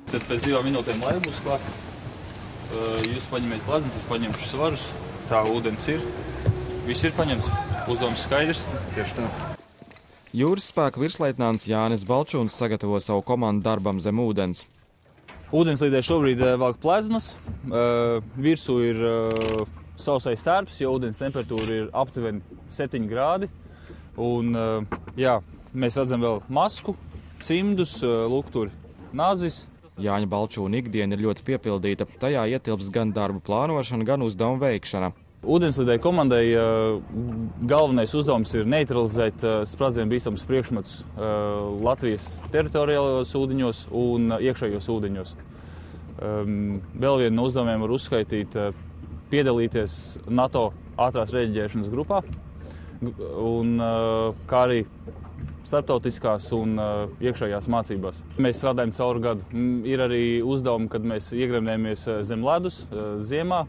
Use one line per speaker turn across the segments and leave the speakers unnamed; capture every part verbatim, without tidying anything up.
Tad pēc divām minūtēm laiva būs klāt. Jūs paņemiet plazmas, es paņemšu svarus. Tā ūdens ir. Viss ir paņemts. Uzdevums skaidrs. Tieši tā.
Jūras spēku virsleitnants Jānis Balčūns sagatavo savu komandu darbam zem ūdens.
Ūdenslīdē šobrīd velk plazmas. Virsū ir sausais sērps, jo ūdens temperatūra ir aptuveni septiņi grādi. Un, jā, mēs redzam vēl masku, cimdus, lūk, tur nazis.
Jāņa Balčūna ikdiena ir ļoti piepildīta. Tajā ietilps gan darbu plānošana, gan uzdevumu veikšana.
Ūdenslīdē komandai galvenais uzdevums ir neutralizēt sprādzienu bīstamus priekšmetus Latvijas teritoriālajos ūdeņos un iekšējos ūdeņos. Vēl vienu no uzdevumiem var uzskaitīt piedalīties NATO ātrās reaģēšanas grupā, un kā arī starptautiskās un iekšējās mācībās. Mēs strādājam cauri gadu. Ir arī uzdevumi, kad mēs iegremdējamies zem ledus ziemā.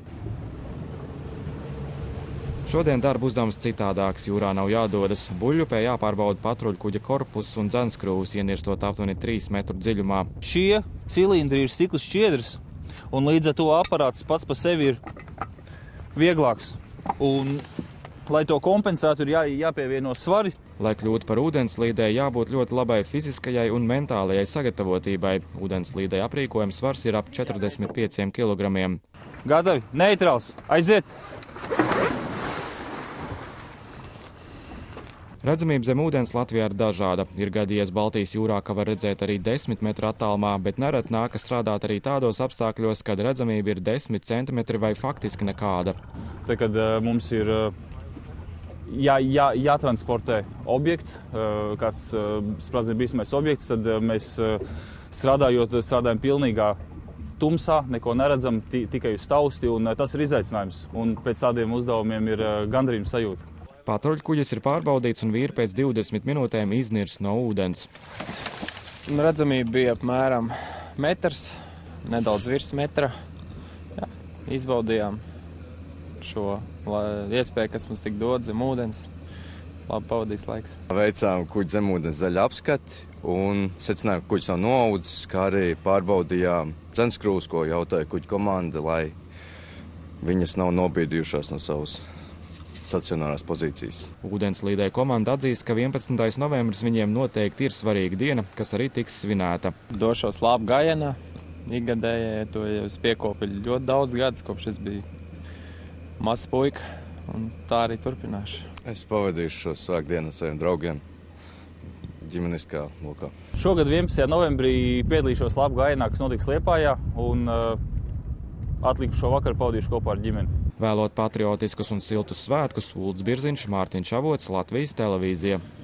Šodien darba uzdevums citādāks. Jūrā nav jādodas. Buļļupē jāpārbauda patruļkuģa korpuss un dzenskrūvus, ienirstot aptuveni trīs metru dziļumā.
Šie cilindri ir stikla šķiedras, un līdz ar to aparāts pats pa sevi ir vieglāks. Un, lai to kompensētu, ir jā, jāpievieno svari.
Lai kļūtu par ūdenslīdē, jābūt ļoti labai fiziskajai un mentālajai sagatavotībai. Ūdenslīdē aprīkojums svars ir ap četrdesmit pieciem kilogramiem.
Gatavi, neitrāls, aiziet!
Redzamība zem ūdens Latvijā ir dažāda. Ir gadījies Baltijas jūrā, ka var redzēt arī desmit metru attālumā, bet nereti nākas strādāt arī tādos apstākļos, kad redzamība ir desmit centimetri vai faktiski nekāda.
Tad, kad uh, mums ir uh, jā, jā, jātransportē objekts, uh, kāds uh, sprādzienu bīstamais objekts, tad uh, mēs uh, strādājot, strādājam pilnīgā tumsā, neko neredzam, tikai uz tausti, un uh, tas ir izaicinājums. Un pēc tādiem uzdevumiem ir uh, gandarījuma sajūta.
Patruļkuģis ir pārbaudīts un vīri pēc divdesmit minūtēm iznirs no ūdens.
Redzamība bija apmēram metrs, nedaudz virs metra. Jā, izbaudījām šo iespēju, kas mums tik dod zem ūdens. Labi pavadīs laiks.
Veicām kuģi zemūdens daļu apskati un secinājām, ka kuģis nav noūdzis, kā arī pārbaudījām dzenskrūvus, ko jautāja kuģi komanda, lai viņas nav nobīdījušās no savas stacionārās pozīcijas.
Ūdenslīdē komanda atzīst, ka vienpadsmitais novembris viņiem noteikti ir svarīga diena, kas arī tiks svinēta.
Došos labu gājienā, ikgadējai, to jau es piekopu ļoti daudz gadus, kopš es biju mazs puika, un tā arī turpināšu.
Es pavadīšu šo svētdienu ar saviem draugiem ģimeniskā lokā.
Šogad vienpadsmitajā novembrī piedalīšos labu gājienā, kas notiks Liepājā, un uh, atlikušo vakaru pavadīšu kopā ar ģimeni.
Vēlot patriotiskus un siltus svētkus, Ulds Birziņš, Mārtiņš Avots, Latvijas televīzija.